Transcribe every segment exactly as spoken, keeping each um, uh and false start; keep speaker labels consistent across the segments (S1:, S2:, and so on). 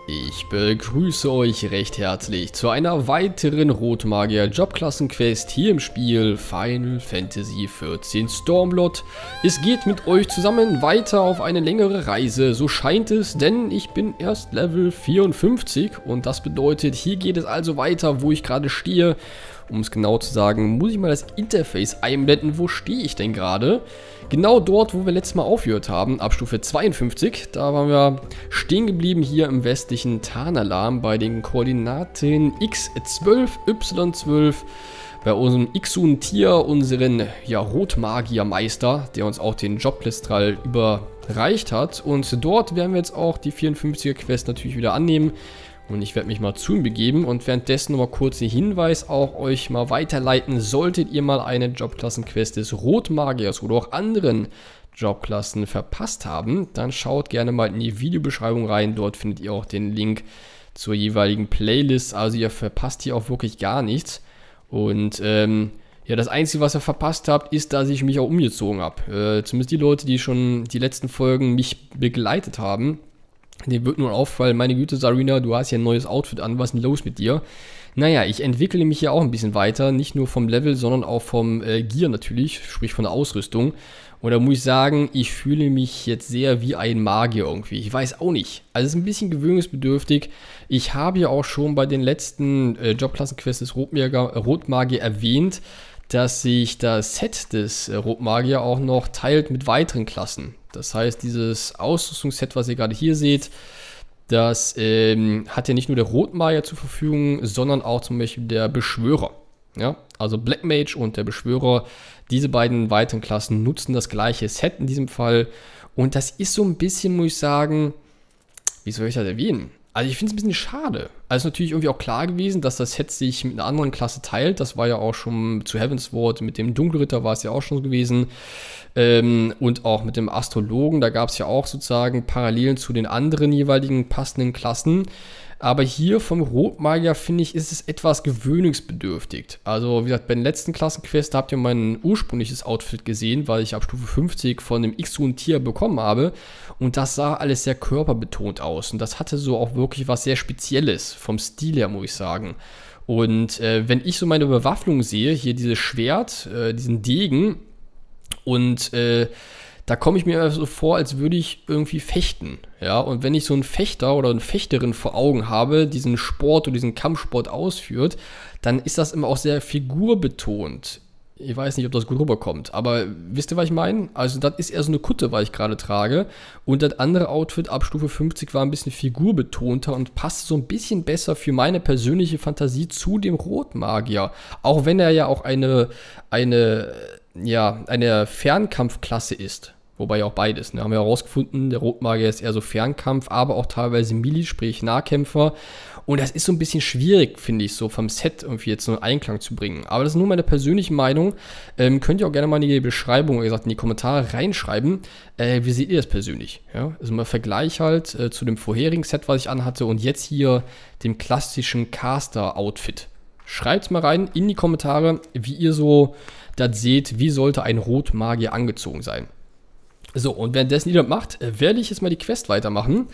S1: Ich begrüße euch recht herzlich zu einer weiteren Rotmagier-Jobklassen-Quest hier im Spiel Final Fantasy vierzehn Stormblood. Es geht mit euch zusammen weiter auf eine längere Reise, so scheint es, denn ich bin erst Level vierundfünfzig und das bedeutet, hier geht es also weiter, wo ich gerade stehe. Um es genau zu sagen, muss ich mal das Interface einblenden. Wo stehe ich denn gerade? Genau dort, wo wir letztes Mal aufgehört haben, ab Stufe zweiundfünfzig. Da waren wir stehen geblieben hier im westlichen Thanalan bei den Koordinaten x zwölf, y zwölf. Bei unserem Ixun-Tier, unseren ja, Rotmagiermeister, der uns auch den Joblistral überreicht hat. Und dort werden wir jetzt auch die vierundfünfziger Quest natürlich wieder annehmen. Und ich werde mich mal zu ihm begeben und währenddessen nochmal kurz den Hinweis auch euch mal weiterleiten, solltet ihr mal eine Jobklassenquest des Rotmagiers oder auch anderen Jobklassen verpasst haben, dann schaut gerne mal in die Videobeschreibung rein, dort findet ihr auch den Link zur jeweiligen Playlist, also ihr verpasst hier auch wirklich gar nichts. Und ähm, ja, das Einzige, was ihr verpasst habt, ist, dass ich mich auch umgezogen habe. Äh, zumindest die Leute, die schon die letzten Folgen mich begleitet haben. Dem wird nur auffallen, meine Güte, Sarina, du hast ja ein neues Outfit an, was ist denn los mit dir? Naja, ich entwickle mich ja auch ein bisschen weiter, nicht nur vom Level, sondern auch vom äh, Gear natürlich, sprich von der Ausrüstung. Und da muss ich sagen, ich fühle mich jetzt sehr wie ein Magier irgendwie. Ich weiß auch nicht. Also es ist ein bisschen gewöhnungsbedürftig. Ich habe ja auch schon bei den letzten äh, Jobklassenquests des Rotmagier, äh, Rotmagier erwähnt, dass sich das Set des äh, Rotmagier auch noch teilt mit weiteren Klassen. Das heißt, dieses Ausrüstungsset, was ihr gerade hier seht, das ähm, hat ja nicht nur der Rotmagier zur Verfügung, sondern auch zum Beispiel der Beschwörer. Ja? Also Black Mage und der Beschwörer, diese beiden weiteren Klassen nutzen das gleiche Set in diesem Fall. Und das ist so ein bisschen, muss ich sagen, wie soll ich das erwähnen? Also ich finde es ein bisschen schade. Also ist natürlich irgendwie auch klar gewesen, dass das Set sich mit einer anderen Klasse teilt. Das war ja auch schon zu Heavensward, mit dem Dunkelritter war es ja auch schon gewesen. Ähm, und auch mit dem Astrologen, da gab es ja auch sozusagen Parallelen zu den anderen jeweiligen passenden Klassen. Aber hier vom Rotmagier, finde ich, ist es etwas gewöhnungsbedürftig. Also, wie gesagt, bei den letzten Klassenquests habt ihr mein ursprüngliches Outfit gesehen, weil ich ab Stufe fünfzig von dem Ixun-Tier bekommen habe. Und das sah alles sehr körperbetont aus. Und das hatte so auch wirklich was sehr Spezielles, vom Stil her, muss ich sagen. Und äh, wenn ich so meine Bewaffnung sehe, hier dieses Schwert, äh, diesen Degen, und äh, da komme ich mir so vor, als würde ich irgendwie fechten. Ja, und wenn ich so einen Fechter oder eine Fechterin vor Augen habe, diesen Sport oder diesen Kampfsport ausführt, dann ist das immer auch sehr figurbetont. Ich weiß nicht, ob das gut rüberkommt, aber wisst ihr, was ich meine? Also das ist eher so eine Kutte, was ich gerade trage. Und das andere Outfit ab Stufe fünfzig war ein bisschen figurbetonter und passt so ein bisschen besser für meine persönliche Fantasie zu dem Rotmagier. Auch wenn er ja auch eine, eine, ja, eine Fernkampfklasse ist. Wobei ja auch beides, ne? Haben wir herausgefunden, der Rotmagier ist eher so Fernkampf, aber auch teilweise Melee, sprich Nahkämpfer. Und das ist so ein bisschen schwierig, finde ich, so vom Set irgendwie jetzt so einen Einklang zu bringen. Aber das ist nur meine persönliche Meinung. Ähm, könnt ihr auch gerne mal in die Beschreibung, wie gesagt, in die Kommentare reinschreiben. Äh, wie seht ihr das persönlich? Ja? Also mal Vergleich halt äh, zu dem vorherigen Set, was ich anhatte und jetzt hier dem klassischen Caster-Outfit. Schreibt mal rein in die Kommentare, wie ihr so das seht, wie sollte ein Rotmagier angezogen sein. So, und währenddessen ihr das macht, werde ich jetzt mal die Quest weitermachen.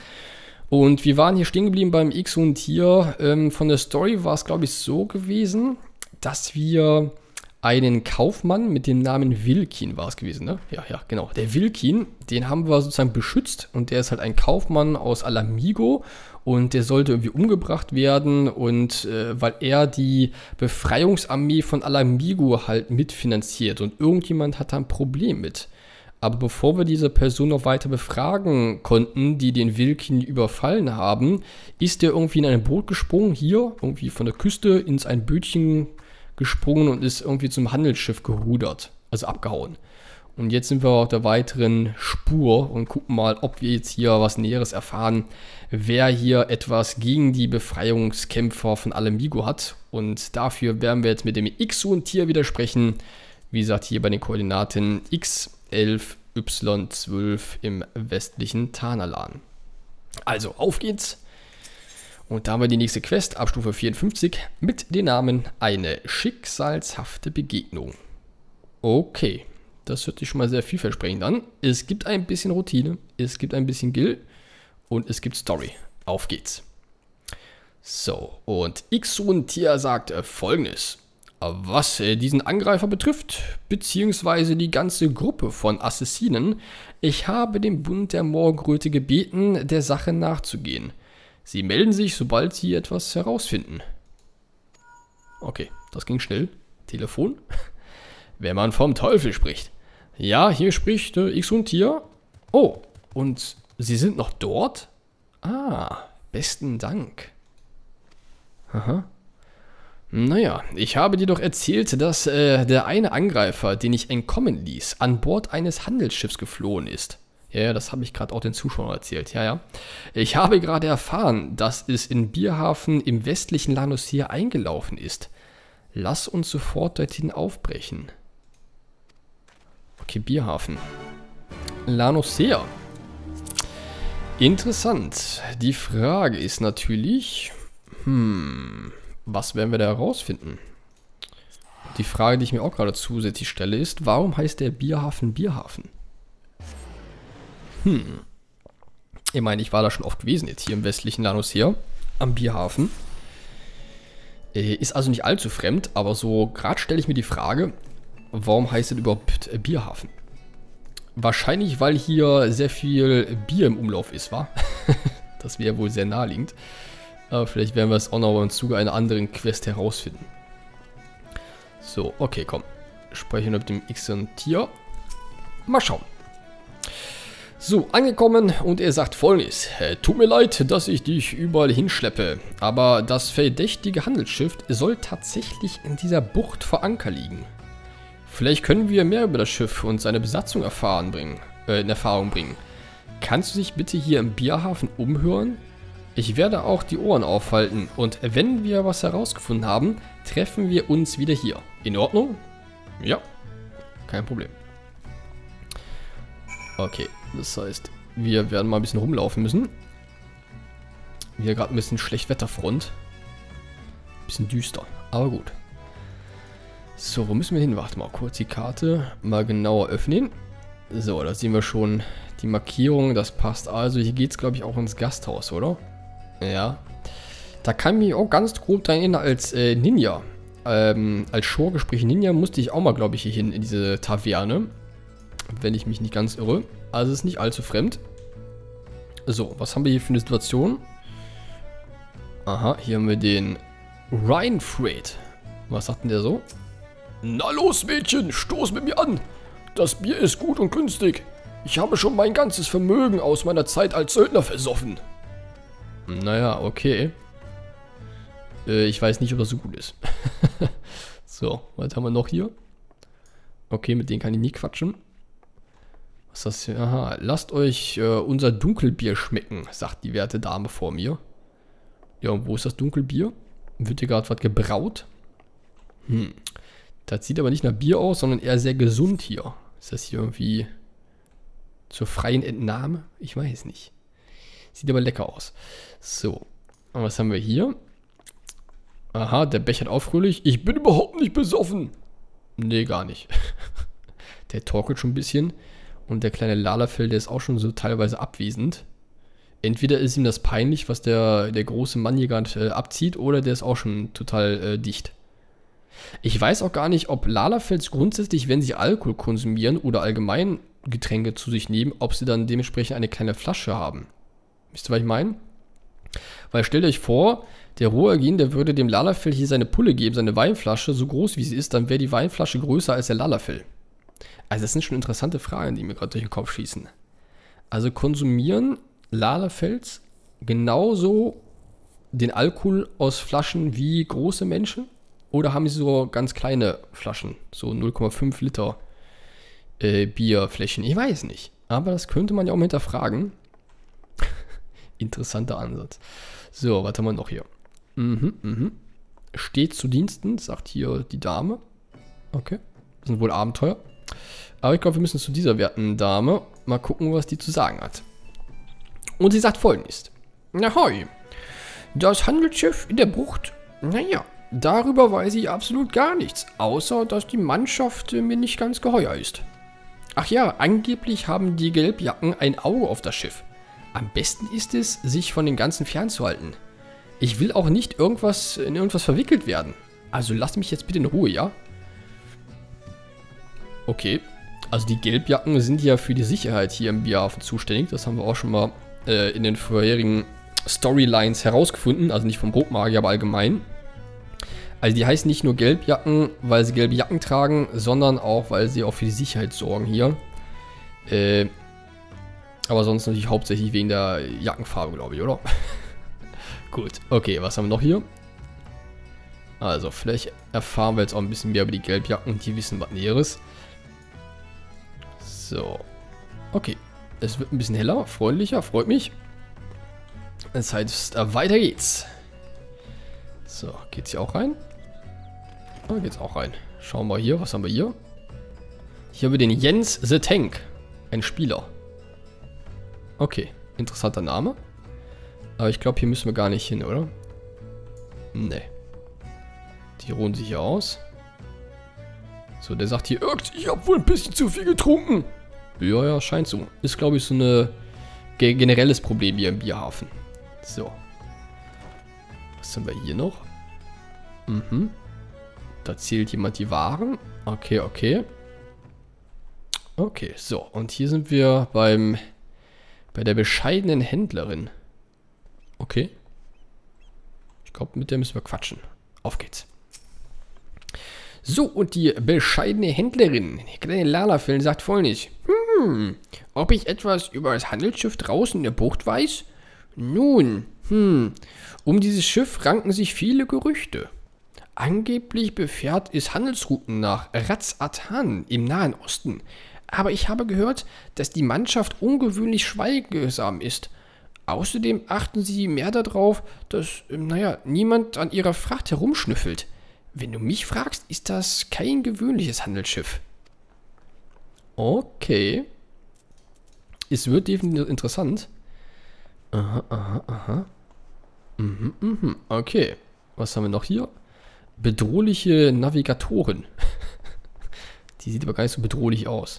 S1: Und wir waren hier stehen geblieben beim Ixun-Tier. Ähm, von der Story war es, glaube ich, so gewesen, dass wir einen Kaufmann mit dem Namen Wilkin war es gewesen, ne? Ja, ja, genau. Der Wilkin, den haben wir sozusagen beschützt. Und der ist halt ein Kaufmann aus Ala Mhigo. Und der sollte irgendwie umgebracht werden. Und äh, weil er die Befreiungsarmee von Ala Mhigo halt mitfinanziert. Und irgendjemand hat da ein Problem mit. Aber bevor wir diese Person noch weiter befragen konnten, die den Wilkin überfallen haben, ist er irgendwie in ein Boot gesprungen, hier, irgendwie von der Küste ins ein Bötchen gesprungen und ist irgendwie zum Handelsschiff gerudert, also abgehauen. Und jetzt sind wir auf der weiteren Spur und gucken mal, ob wir jetzt hier was Näheres erfahren, wer hier etwas gegen die Befreiungskämpfer von Ala Mhigo hat. Und dafür werden wir jetzt mit dem Ixun-Tier wieder sprechen. Wie gesagt, hier bei den Koordinaten x elf, y zwölf im westlichen Thanalan. Also, auf geht's. Und da haben wir die nächste Quest ab Stufe vierundfünfzig mit dem Namen Eine schicksalshafte Begegnung. Okay, das hört sich schon mal sehr vielversprechend an. Es gibt ein bisschen Routine, es gibt ein bisschen Guild und es gibt Story. Auf geht's. So, und Xuntia sagt äh, Folgendes. Was äh, diesen Angreifer betrifft, beziehungsweise die ganze Gruppe von Assassinen, ich habe den Bund der Morgenröte gebeten, der Sache nachzugehen. Sie melden sich, sobald sie etwas herausfinden. Okay, das ging schnell. Telefon. Wenn man vom Teufel spricht. Ja, hier spricht äh, Xuntia. Oh, und Sie sind noch dort? Ah, besten Dank. Aha. Naja, ich habe dir doch erzählt, dass äh, der eine Angreifer, den ich entkommen ließ, an Bord eines Handelsschiffs geflohen ist. Ja, ja, das habe ich gerade auch den Zuschauern erzählt. Ja, ja. Ich habe gerade erfahren, dass es in Bierhafen im westlichen La Noscea eingelaufen ist. Lass uns sofort dorthin aufbrechen. Okay, Bierhafen. La Noscea. Interessant. Die Frage ist natürlich... Hm... Was werden wir da herausfinden? Die Frage, die ich mir auch gerade zusätzlich stelle, ist, warum heißt der Bierhafen Bierhafen? Hm. Ich meine, ich war da schon oft gewesen, jetzt hier im westlichen La Noscea, am Bierhafen. Äh, ist also nicht allzu fremd, aber so gerade stelle ich mir die Frage, warum heißt es überhaupt äh, Bierhafen? Wahrscheinlich, weil hier sehr viel Bier im Umlauf ist, wa? Das wäre wohl sehr naheliegend. Aber vielleicht werden wir es auch noch im Zuge einer anderen Quest herausfinden. So, okay, komm. Sprechen wir mit dem Xuntia. Mal schauen. So, angekommen und er sagt Folgendes. Äh, tut mir leid, dass ich dich überall hinschleppe, aber das verdächtige Handelsschiff soll tatsächlich in dieser Bucht vor Anker liegen. Vielleicht können wir mehr über das Schiff und seine Besatzung erfahren bringen, äh, in Erfahrung bringen. Kannst du dich bitte hier im Bierhafen umhören? Ich werde auch die Ohren aufhalten und wenn wir was herausgefunden haben, treffen wir uns wieder hier. In Ordnung? Ja, kein Problem. Okay, das heißt, wir werden mal ein bisschen rumlaufen müssen. Wir gerade ein bisschen schlecht Wetterfront. Ein bisschen düster, aber gut. So, wo müssen wir hin? Warte mal kurz die Karte mal genauer öffnen. So, da sehen wir schon die Markierung, das passt also. Hier geht es, glaube ich, auch ins Gasthaus, oder? Ja. Da kann ich mich auch ganz grob daran erinnern, als äh, Ninja. Ähm, als Showgespräch Ninja musste ich auch mal, glaube ich, hier hin in diese Taverne. Wenn ich mich nicht ganz irre. Also es ist nicht allzu fremd. So, was haben wir hier für eine Situation? Aha, hier haben wir den Rheinfred. Was sagt denn der so? Na los, Mädchen, stoß mit mir an. Das Bier ist gut und günstig. Ich habe schon mein ganzes Vermögen aus meiner Zeit als Söldner versoffen. Naja, okay. Äh, ich weiß nicht, ob das so gut ist. So, was haben wir noch hier? Okay, mit denen kann ich nie quatschen. Was ist das hier? Aha, lasst euch äh, unser Dunkelbier schmecken, sagt die werte Dame vor mir. Ja, und wo ist das Dunkelbier? Wird hier gerade was gebraut? Hm. Das sieht aber nicht nach Bier aus, sondern eher sehr gesund hier. Ist das hier irgendwie zur freien Entnahme? Ich weiß nicht. Sieht aber lecker aus. So. Und was haben wir hier? Aha, der bechert auch fröhlich. Ich bin überhaupt nicht besoffen. Nee, gar nicht. Der torkelt schon ein bisschen. Und der kleine Lalafell, der ist auch schon so teilweise abwesend. Entweder ist ihm das peinlich, was der, der große Mann hier gerade äh, abzieht, oder der ist auch schon total äh, dicht. Ich weiß auch gar nicht, ob Lalafells grundsätzlich, wenn sie Alkohol konsumieren oder allgemein Getränke zu sich nehmen, ob sie dann dementsprechend eine kleine Flasche haben. Wisst ihr, was ich meine? Weil stellt euch vor, der Rohagin, der würde dem Lalafell hier seine Pulle geben, seine Weinflasche, so groß wie sie ist, dann wäre die Weinflasche größer als der Lalafell. Also das sind schon interessante Fragen, die mir gerade durch den Kopf schießen. Also konsumieren Lalafells genauso den Alkohol aus Flaschen wie große Menschen? Oder haben sie so ganz kleine Flaschen, so null Komma fünf Liter äh, Bierflächen? Ich weiß nicht. Aber das könnte man ja auch mal hinterfragen. Interessanter Ansatz. So, was haben wir noch hier? Mhm, mhm. Steht zu Diensten, sagt hier die Dame. Okay, das sind wohl Abenteuer. Aber ich glaube, wir müssen zu dieser werten Dame mal gucken, was die zu sagen hat. Und sie sagt Folgendes. Ahoi, das Handelsschiff in der Bucht, naja, darüber weiß ich absolut gar nichts, außer dass die Mannschaft mir nicht ganz geheuer ist. Ach ja, angeblich haben die Gelbjacken ein Auge auf das Schiff. Am besten ist es, sich von dem Ganzen fernzuhalten. Ich will auch nicht irgendwas in irgendwas verwickelt werden. Also lasst mich jetzt bitte in Ruhe, ja? Okay. Also die Gelbjacken sind ja für die Sicherheit hier im Bierhafen zuständig. Das haben wir auch schon mal äh, in den vorherigen Storylines herausgefunden. Also nicht vom Rotmagier, aber allgemein. Also die heißen nicht nur Gelbjacken, weil sie gelbe Jacken tragen, sondern auch, weil sie auch für die Sicherheit sorgen hier. Äh, aber sonst natürlich hauptsächlich wegen der Jackenfarbe, glaube ich, oder? Gut, okay, was haben wir noch hier? Also, vielleicht erfahren wir jetzt auch ein bisschen mehr über die Gelbjacken, die wissen was Näheres. So. Okay. Es wird ein bisschen heller, freundlicher, freut mich. Das heißt, weiter geht's. So, geht's hier auch rein? Oh, geht's auch rein. Schauen wir hier, was haben wir hier? Hier haben wir den Jens the Tank. Ein Spieler. Okay, interessanter Name. Aber ich glaube, hier müssen wir gar nicht hin, oder? Nee. Die ruhen sich hier aus. So, der sagt hier, ich habe wohl ein bisschen zu viel getrunken. Ja, ja, scheint so. Ist, glaube ich, so ein generelles Problem hier im Bierhafen. So. Was haben wir hier noch? Mhm. Da zählt jemand die Waren. Okay, okay. Okay, so. Und hier sind wir beim... bei der bescheidenen Händlerin. Okay. Ich glaube, mit der müssen wir quatschen. Auf geht's. So, und die bescheidene Händlerin, die kleine Lalafell, sagt folgendes. Hm, ob ich etwas über das Handelsschiff draußen in der Bucht weiß? Nun, hm, um dieses Schiff ranken sich viele Gerüchte. Angeblich befährt es Handelsrouten nach Raz-Atan im Nahen Osten. Aber ich habe gehört, dass die Mannschaft ungewöhnlich schweigsam ist. Außerdem achten sie mehr darauf, dass, naja, niemand an ihrer Fracht herumschnüffelt. Wenn du mich fragst, ist das kein gewöhnliches Handelsschiff. Okay. Es wird definitiv interessant. Aha, aha, aha. Mhm, mhm. Okay. Was haben wir noch hier? Bedrohliche Navigatoren. Die sieht aber gar nicht so bedrohlich aus.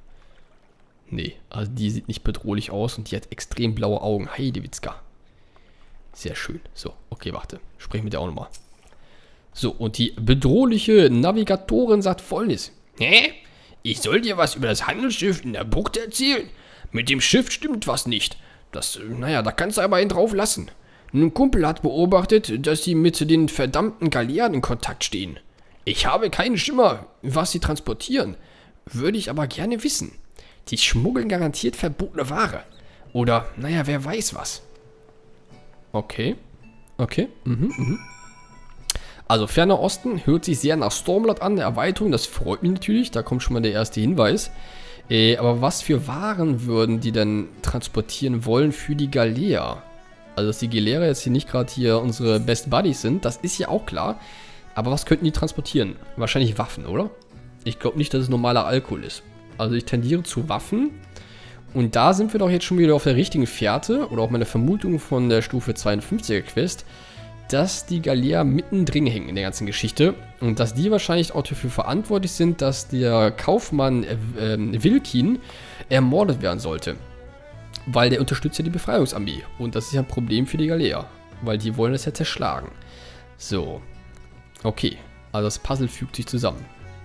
S1: Nee, also die sieht nicht bedrohlich aus und die hat extrem blaue Augen. Heidewitzka. Sehr schön. So, okay, warte. Sprechen wir der auch nochmal. So, und die bedrohliche Navigatorin sagt folgendes. Hä? Ich soll dir was über das Handelsschiff in der Bucht erzählen? Mit dem Schiff stimmt was nicht. Das, naja, da kannst du aber einen drauf lassen. Ein Kumpel hat beobachtet, dass sie mit den verdammten Galeeren in Kontakt stehen. Ich habe keinen Schimmer, was sie transportieren. Würde ich aber gerne wissen. Die schmuggeln garantiert verbotene Ware. Oder, naja, wer weiß was. Okay. Okay. Mhm, mhm. Also, Ferner Osten hört sich sehr nach Stormlord an, eine Erweiterung, das freut mich natürlich, da kommt schon mal der erste Hinweis. Äh, aber was für Waren würden die denn transportieren wollen für die Galea? Also, dass die Galeere jetzt hier nicht gerade hier unsere Best Buddies sind, das ist ja auch klar. Aber was könnten die transportieren? Wahrscheinlich Waffen, oder? Ich glaube nicht, dass es normaler Alkohol ist. Also, ich tendiere zu Waffen. Und da sind wir doch jetzt schon wieder auf der richtigen Fährte, oder auch meine Vermutung von der Stufe zweiundfünfziger Quest, dass die Galea mittendrin hängen in der ganzen Geschichte und dass die wahrscheinlich auch dafür verantwortlich sind, dass der Kaufmann äh, äh, Wilkin ermordet werden sollte. Weil der unterstützt ja die Befreiungsarmee und das ist ja ein Problem für die Galea, weil die wollen das ja zerschlagen. So, okay, also das Puzzle fügt sich zusammen.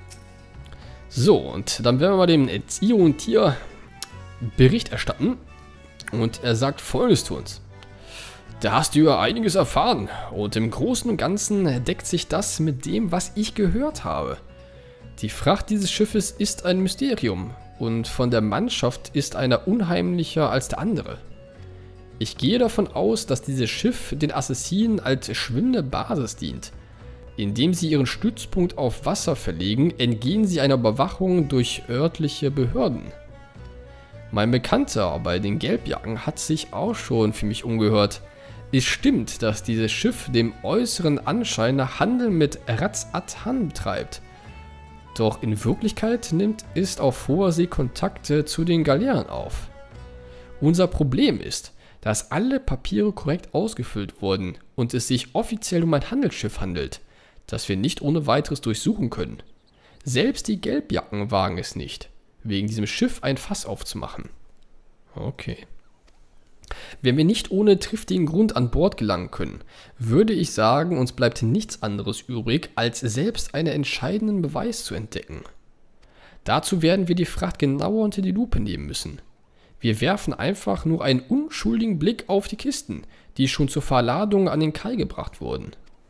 S1: So, und dann werden wir mal dem Zion Tier Bericht erstatten und er sagt folgendes zu uns. Da hast du ja einiges erfahren und im Großen und Ganzen deckt sich das mit dem, was ich gehört habe. Die Fracht dieses Schiffes ist ein Mysterium und von der Mannschaft ist einer unheimlicher als der andere. Ich gehe davon aus, dass dieses Schiff den Assassinen als schwimmende Basis dient. Indem sie ihren Stützpunkt auf Wasser verlegen, entgehen sie einer Überwachung durch örtliche Behörden. Mein Bekannter bei den Gelbjacken hat sich auch schon für mich umgehört. Es stimmt, dass dieses Schiff dem äußeren Anschein nach Handel mit Raz-Atan betreibt. Doch in Wirklichkeit nimmt es auf hoher See Kontakte zu den Galeeren auf. Unser Problem ist, dass alle Papiere korrekt ausgefüllt wurden und es sich offiziell um ein Handelsschiff handelt, das wir nicht ohne weiteres durchsuchen können. Selbst die Gelbjacken wagen es nicht, wegen diesem Schiff ein Fass aufzumachen. Okay. Wenn wir nicht ohne triftigen Grund an Bord gelangen können, würde ich sagen, uns bleibt nichts anderes übrig, als selbst einen entscheidenden Beweis zu entdecken. Dazu werden wir die Fracht genauer unter die Lupe nehmen müssen. Wir werfen einfach nur einen unschuldigen Blick auf die Kisten, die schon zur Verladung an den Kai gebracht wurden.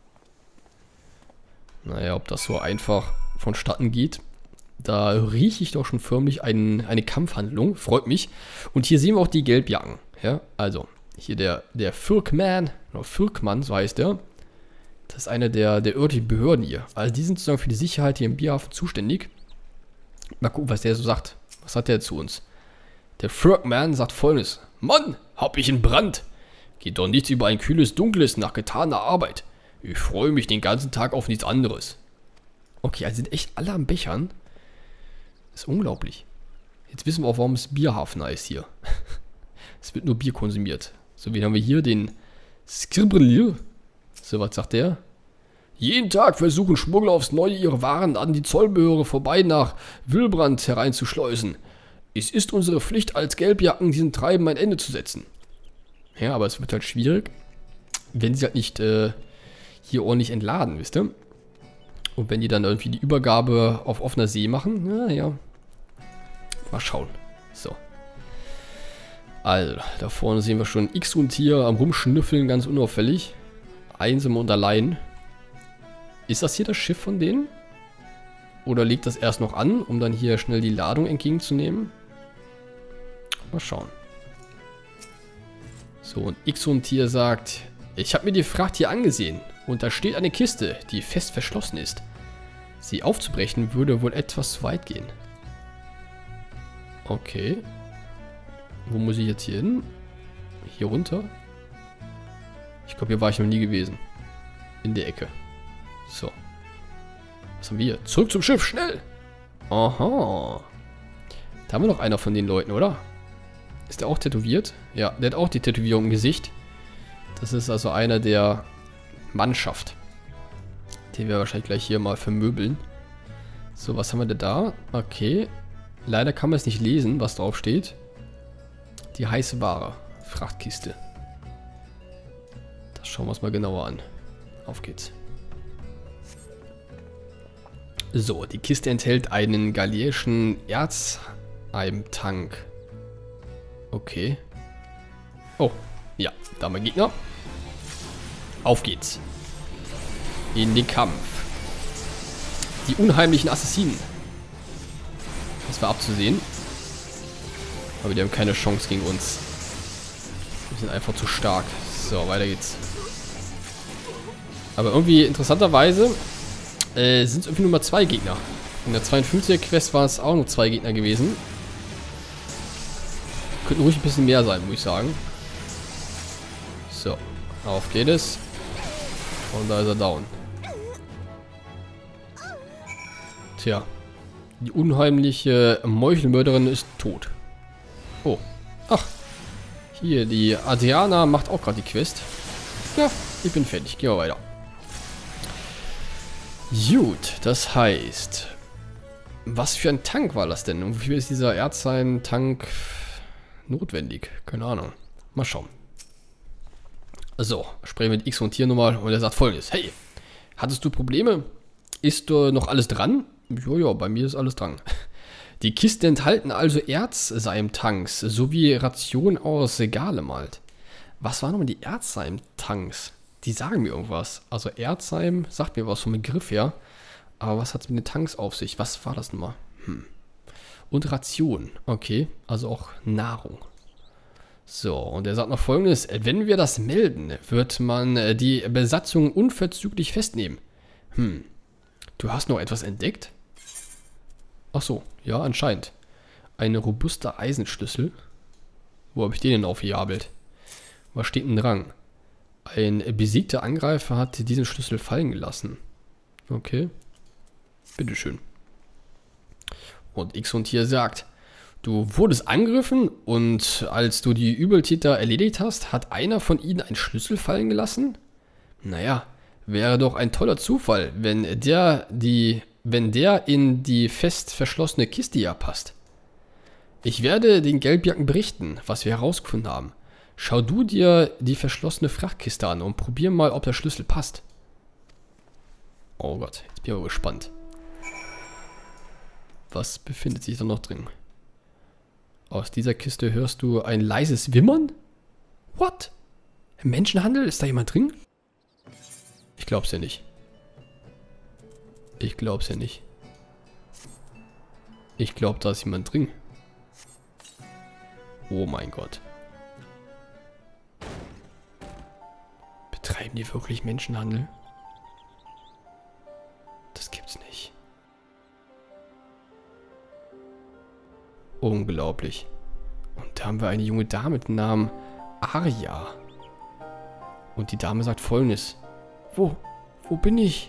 S1: Naja, ob das so einfach vonstatten geht, da rieche ich doch schon förmlich ein, eine Kampfhandlung, freut mich. Und hier sehen wir auch die Gelbjacken. Ja, also, hier der, der Fürkman, oder Fürkmann, so heißt der. Das ist einer der, der örtlichen Behörden hier. Also die sind sozusagen für die Sicherheit hier im Bierhafen zuständig. Mal gucken, was der so sagt. Was hat der zu uns? Der Fürkman sagt Folgendes. Mann, hab ich in Brand. Geht doch nichts über ein kühles Dunkles nach getaner Arbeit. Ich freue mich den ganzen Tag auf nichts anderes. Okay, also sind echt alle am Bechern. Das ist unglaublich. Jetzt wissen wir auch, warum es Bierhafen heißt hier. Es wird nur Bier konsumiert. So, wen haben wir hier? Den Skribrelier. So, was sagt der? Jeden Tag versuchen Schmuggler aufs Neue ihre Waren an die Zollbehörde vorbei nach Wilbrand hereinzuschleusen. Es ist unsere Pflicht als Gelbjacken, diesem Treiben ein Ende zu setzen. Ja, aber es wird halt schwierig, wenn sie halt nicht äh, hier ordentlich entladen, wisst ihr? Und wenn die dann irgendwie die Übergabe auf offener See machen, na ja. Mal schauen. So. Also, da vorne sehen wir schon X und hier am Rumschnüffeln, ganz unauffällig. Einsam und allein. Ist das hier das Schiff von denen? Oder legt das erst noch an, um dann hier schnell die Ladung entgegenzunehmen? Mal schauen. So, und X und hier sagt, ich habe mir die Fracht hier angesehen und da steht eine Kiste, die fest verschlossen ist. Sie aufzubrechen würde wohl etwas zu weit gehen. Okay. Wo muss ich jetzt hier hin? Hier runter? Ich glaube, hier war ich noch nie gewesen. In der Ecke. So. Was haben wir hier? Zurück zum Schiff, schnell! Aha. Da haben wir noch einer von den Leuten, oder? Ist der auch tätowiert? Ja, der hat auch die Tätowierung im Gesicht. Das ist also einer der Mannschaft. Den wir wahrscheinlich gleich hier mal vermöbeln. So, was haben wir denn da? Okay. Leider kann man es nicht lesen, was drauf steht. Die heiße Ware. Frachtkiste. Das schauen wir uns mal genauer an. Auf geht's. So, die Kiste enthält einen galiläischen Erzheimtank. Okay. Oh, ja, da haben wir Gegner. Auf geht's. In den Kampf. Die unheimlichen Assassinen. Das war abzusehen. Aber die haben keine Chance gegen uns. Wir sind einfach zu stark. So, weiter geht's. Aber irgendwie interessanterweise äh, sind es irgendwie nur mal zwei Gegner. In der zweiundfünfziger Quest waren es auch nur zwei Gegner gewesen. Könnten ruhig ein bisschen mehr sein, muss ich sagen. So, auf geht es. Und da ist er down. Tja. Die unheimliche Meuchelmörderin ist tot. Oh. Ach. Hier, die Adriana macht auch gerade die Quest. Ja, ich bin fertig. Gehen wir weiter. Gut, das heißt... Was für ein Tank war das denn? Und wofür ist dieser Erzheim-Tank notwendig? Keine Ahnung. Mal schauen. So, sprechen wir mit X und hier nochmal. Und er sagt Folgendes. Hey, hattest du Probleme? Ist uh, noch alles dran? Jojo, bei mir ist alles dran. Die Kisten enthalten also Erzseim-Tanks sowie Ration aus Galemalt. Was waren nochmal die Erzseim-Tanks? Die sagen mir irgendwas. Also Erzheim sagt mir was vom Begriff her. Aber was hat es mit den Tanks auf sich? Was war das nochmal? Hm. Und Ration. Okay, also auch Nahrung. So, und er sagt noch Folgendes. Wenn wir das melden, wird man die Besatzung unverzüglich festnehmen. Hm. Du hast noch etwas entdeckt? Ach so, ja, anscheinend. Ein robuster Eisenschlüssel. Wo habe ich den denn aufgejabelt? Was steht denn dran? Ein besiegter Angreifer hat diesen Schlüssel fallen gelassen. Okay. Bitteschön. Und X und hier sagt, du wurdest angegriffen und als du die Übeltäter erledigt hast, hat einer von ihnen einen Schlüssel fallen gelassen? Naja, wäre doch ein toller Zufall, wenn der, die, wenn der in die fest verschlossene Kiste ja passt. Ich werde den Gelbjacken berichten, was wir herausgefunden haben. schau du dir die verschlossene Frachtkiste an und probier mal, ob der Schlüssel passt. Oh Gott, jetzt bin ich aber gespannt. Was befindet sich da noch drin? Aus dieser Kiste hörst du ein leises Wimmern? What? Im Menschenhandel? Ist da jemand drin? Ich glaub's ja nicht. Ich glaub's ja nicht. Ich glaub, da ist jemand drin. Oh mein Gott. Betreiben die wirklich Menschenhandel? Das gibt's nicht. Unglaublich. Und da haben wir eine junge Dame mit dem Namen Arya. Und die Dame sagt Folgendes. Wo? Wo bin ich?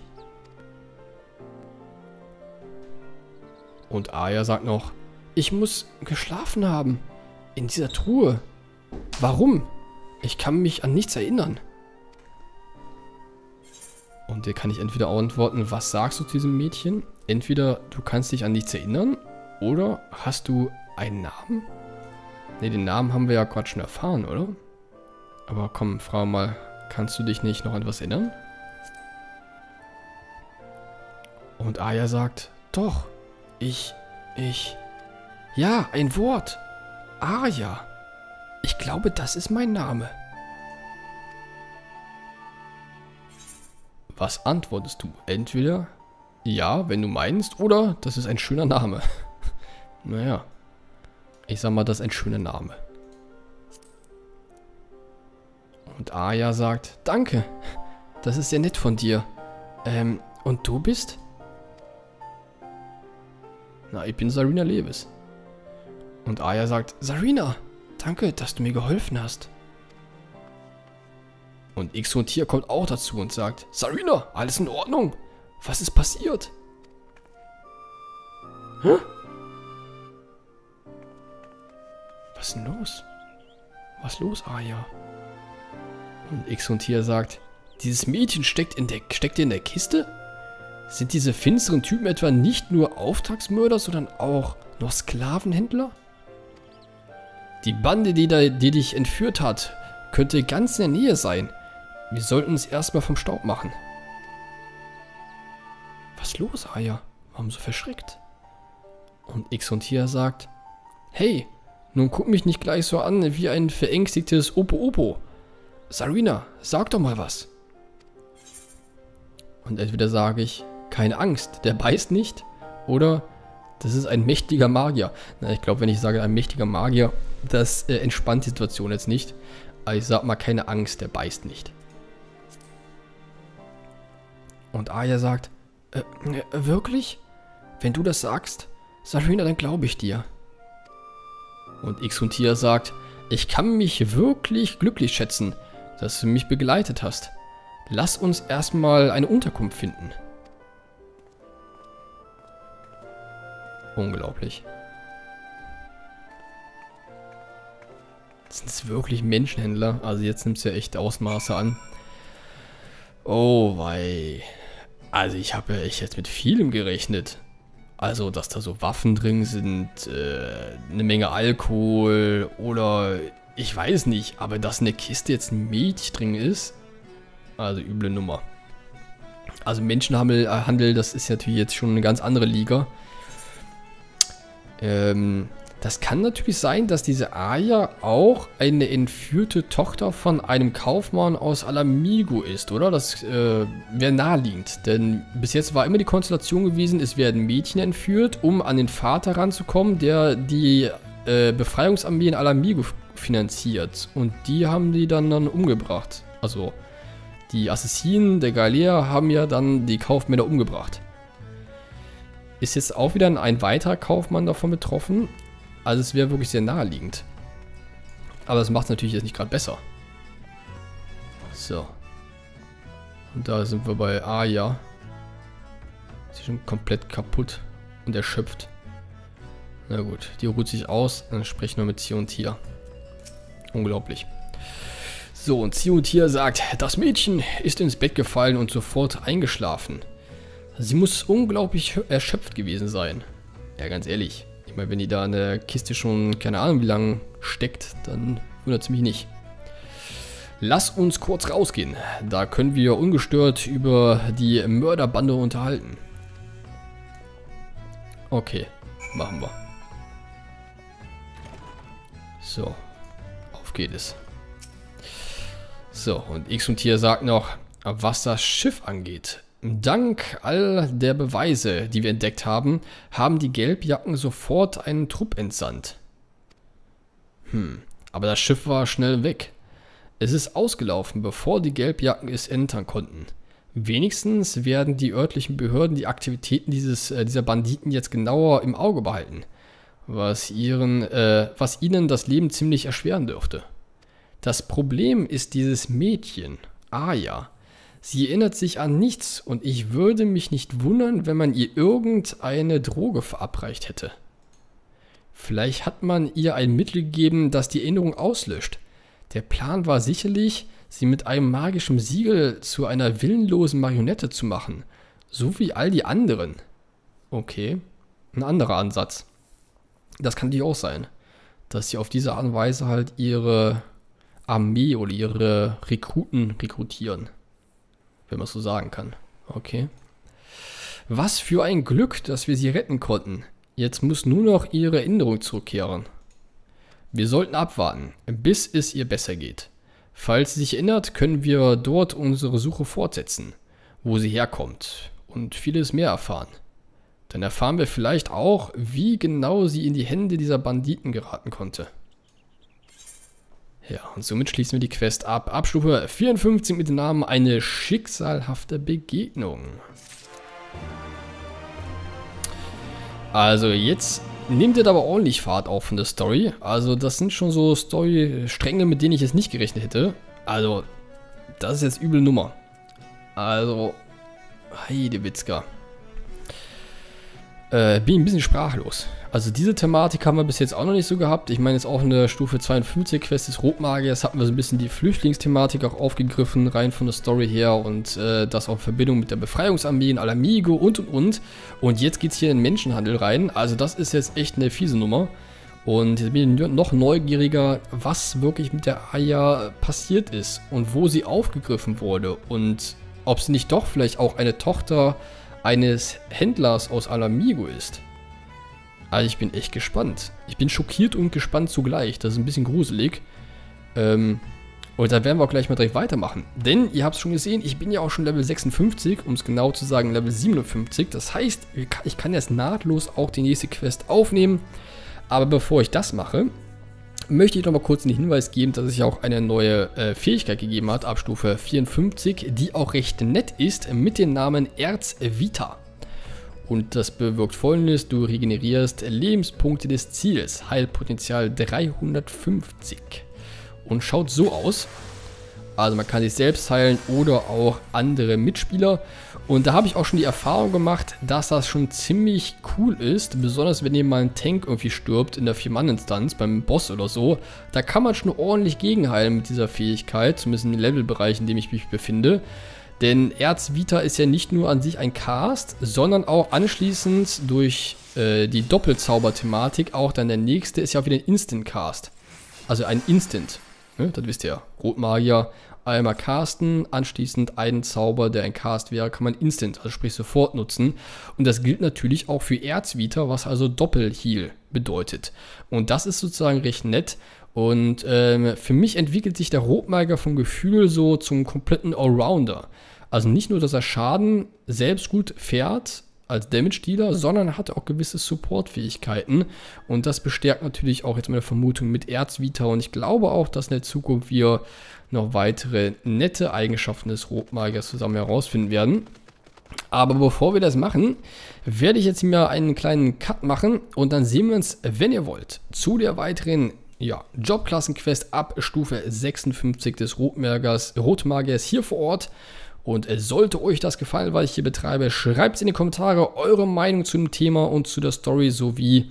S1: Und Arya sagt noch, ich muss geschlafen haben. In dieser Truhe. Warum? Ich kann mich an nichts erinnern. Und dir kann ich entweder antworten, was sagst du zu diesem Mädchen? Entweder du kannst dich an nichts erinnern oder hast du einen Namen? Ne, den Namen haben wir ja gerade schon erfahren, oder? Aber komm, frage mal, kannst du dich nicht noch an etwas erinnern? Und Arya sagt, doch, ich, ich, ja, ein Wort. Arya. Ich glaube, das ist mein Name. Was antwortest du? Entweder ja, wenn du meinst, oder das ist ein schöner Name. Naja, ich sag mal, das ist ein schöner Name. Und Arya sagt, danke, das ist sehr nett von dir. Ähm, und du bist? Na, ich bin Sarina Lewis. Und Arya sagt, Sarina, danke, dass du mir geholfen hast. Und X-Tier kommt auch dazu und sagt, Sarina, alles in Ordnung? Was ist passiert? Hä? Was ist denn los? Was ist los, Arya? Und X-Tier sagt, dieses Mädchen steckt in der, steckt in der Kiste? Sind diese finsteren Typen etwa nicht nur Auftragsmörder, sondern auch noch Sklavenhändler? Die Bande, die, da, die dich entführt hat, könnte ganz in der Nähe sein. Wir sollten uns erstmal vom Staub machen. Was ist los, Arya? Warum so verschreckt? Und X-Tier sagt, hey, nun guck mich nicht gleich so an wie ein verängstigtes Opo-Opo. Sarina, sag doch mal was. Und entweder sage ich, keine Angst, der beißt nicht, oder das ist ein mächtiger Magier. Na, ich glaube, wenn ich sage, ein mächtiger Magier, das äh, entspannt die Situation jetzt nicht. Aber ich sag mal, keine Angst, der beißt nicht. Und Arya sagt, äh, äh, wirklich? Wenn du das sagst, Sarina, dann glaube ich dir. Und X-Tier sagt, ich kann mich wirklich glücklich schätzen, dass du mich begleitet hast. Lass uns erstmal eine Unterkunft finden. Unglaublich. Sind es wirklich Menschenhändler? Also jetzt nimmt es ja echt Ausmaße an. Oh wei. Also ich habe ja echt jetzt mit vielem gerechnet. Also, dass da so Waffen drin sind, äh, eine Menge Alkohol oder ich weiß nicht, aber dass in der Kiste jetzt ein Mädchen drin ist, also üble Nummer. Also Menschenhandel, Handel, das ist natürlich jetzt schon eine ganz andere Liga. Ähm, das kann natürlich sein, dass diese Arya auch eine entführte Tochter von einem Kaufmann aus Ala-Mhigo ist, oder? Das äh, wäre naheliegend, denn bis jetzt war immer die Konstellation gewesen, es werden Mädchen entführt, um an den Vater ranzukommen, der die äh, Befreiungsarmee in Ala-Mhigo finanziert. Und die haben die dann, dann umgebracht. Also die Assassinen der Galea haben ja dann die Kaufmänner umgebracht. Ist jetzt auch wieder ein weiterer Kaufmann davon betroffen. Also es wäre wirklich sehr naheliegend. Aber das macht es natürlich jetzt nicht gerade besser. So. Und da sind wir bei Arya. Sie ist schon komplett kaputt und erschöpft. Na gut, die ruht sich aus. Dann sprechen wir mit X-Tier. Unglaublich. So, und X-Tier sagt, das Mädchen ist ins Bett gefallen und sofort eingeschlafen. Sie muss unglaublich erschöpft gewesen sein. Ja, ganz ehrlich. Ich meine, wenn die da in der Kiste schon, keine Ahnung wie lange steckt, dann wundert es mich nicht. Lass uns kurz rausgehen. Da können wir ungestört über die Mörderbande unterhalten. Okay, machen wir. So, auf geht es. So, und X und Tier sagt noch, was das Schiff angeht. Dank all der Beweise, die wir entdeckt haben, haben die Gelbjacken sofort einen Trupp entsandt. Hm, aber das Schiff war schnell weg. Es ist ausgelaufen, bevor die Gelbjacken es entern konnten. Wenigstens werden die örtlichen Behörden die Aktivitäten dieses, äh, dieser Banditen jetzt genauer im Auge behalten, was, ihren, äh, was ihnen das Leben ziemlich erschweren dürfte. Das Problem ist dieses Mädchen, Aya. Sie erinnert sich an nichts und ich würde mich nicht wundern, wenn man ihr irgendeine Droge verabreicht hätte. Vielleicht hat man ihr ein Mittel gegeben, das die Erinnerung auslöscht. Der Plan war sicherlich, sie mit einem magischen Siegel zu einer willenlosen Marionette zu machen. So wie all die anderen. Okay, ein anderer Ansatz. Das kann die auch sein. Dass sie auf diese Art und Weise halt ihre Armee oder ihre Rekruten rekrutieren. Wenn man es so sagen kann. Okay. Was für ein Glück, dass wir sie retten konnten. Jetzt muss nur noch ihre Erinnerung zurückkehren. Wir sollten abwarten, bis es ihr besser geht. Falls sie sich erinnert, können wir dort unsere Suche fortsetzen, wo sie herkommt und vieles mehr erfahren. Dann erfahren wir vielleicht auch, wie genau sie in die Hände dieser Banditen geraten konnte. Ja, und somit schließen wir die Quest ab. Abstufe vierundfünfzig mit dem Namen Eine schicksalhafte Begegnung. Also jetzt nimmt ihr aber ordentlich Fahrt auf von der Story. Also das sind schon so Story-Stränge, mit denen ich jetzt nicht gerechnet hätte. Also, das ist jetzt übel Nummer. Also, Heidewitzka. Äh, bin ein bisschen sprachlos. Also diese Thematik haben wir bis jetzt auch noch nicht so gehabt. Ich meine jetzt auch in der Stufe zweiundfünfzig Quest des Rotmagiers hatten wir so ein bisschen die Flüchtlingsthematik auch aufgegriffen, rein von der Story her und äh, das auch in Verbindung mit der Befreiungsarmee in Ala-Mhigo und und und. Und jetzt geht es hier in den Menschenhandel rein. Also das ist jetzt echt eine fiese Nummer. Und jetzt bin ich noch neugieriger, was wirklich mit der Aya passiert ist und wo sie aufgegriffen wurde und ob sie nicht doch vielleicht auch eine Tochter eines Händlers aus Ala-Mhigo ist. Also ich bin echt gespannt. Ich bin schockiert und gespannt zugleich. Das ist ein bisschen gruselig. Ähm, und da werden wir auch gleich mal direkt weitermachen. Denn, ihr habt es schon gesehen, ich bin ja auch schon Level sechsundfünfzig, um es genau zu sagen, Level siebenundfünfzig. Das heißt, ich kann jetzt nahtlos auch die nächste Quest aufnehmen. Aber bevor ich das mache, möchte ich noch mal kurz den Hinweis geben, dass es ja auch eine neue äh, Fähigkeit gegeben hat, ab Stufe vierundfünfzig, die auch recht nett ist, mit dem Namen Erzvita. Und das bewirkt Folgendes: Du regenerierst Lebenspunkte des Ziels, Heilpotenzial dreihundertfünfzig. Und schaut so aus. Also man kann sich selbst heilen oder auch andere Mitspieler. Und da habe ich auch schon die Erfahrung gemacht, dass das schon ziemlich cool ist. Besonders wenn ihr mal ein Tank irgendwie stirbt in der vier Mann Instanz, beim Boss oder so. Da kann man schon ordentlich gegenheilen mit dieser Fähigkeit, zumindest im Levelbereich, in dem ich mich befinde. Denn Erzvita ist ja nicht nur an sich ein Cast, sondern auch anschließend durch äh, die Doppelzauber-Thematik auch dann der nächste ist ja auch wieder ein Instant-Cast. Also ein Instant, ne? Das wisst ihr ja. Rotmagier, einmal casten, anschließend einen Zauber, der ein Cast wäre, kann man instant, also sprich sofort nutzen. Und das gilt natürlich auch für Erzvita, was also Doppel-Heal bedeutet. Und das ist sozusagen recht nett. Und ähm, für mich entwickelt sich der Rotmagier vom Gefühl so zum kompletten Allrounder. Also nicht nur, dass er Schaden selbst gut fährt als Damage-Dealer, sondern hat auch gewisse Support-Fähigkeiten. Und das bestärkt natürlich auch jetzt meine Vermutung mit Erzvita. Und ich glaube auch, dass in der Zukunft wir noch weitere nette Eigenschaften des Rotmagiers zusammen herausfinden werden. Aber bevor wir das machen, werde ich jetzt hier einen kleinen Cut machen. Und dann sehen wir uns, wenn ihr wollt, zu der weiteren Ja, Jobklassenquest ab Stufe sechsundfünfzig des Rotmagiers, Rotmagiers hier vor Ort. Und sollte euch das gefallen, was ich hier betreibe, schreibt es in die Kommentare eure Meinung zu dem Thema und zu der Story, sowie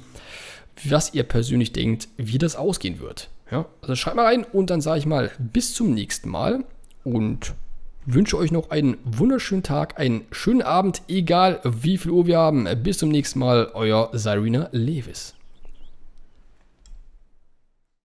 S1: was ihr persönlich denkt, wie das ausgehen wird. Ja, also schreibt mal rein und dann sage ich mal bis zum nächsten Mal und wünsche euch noch einen wunderschönen Tag, einen schönen Abend, egal wie viel Uhr wir haben. Bis zum nächsten Mal, euer Cyrena Lewis.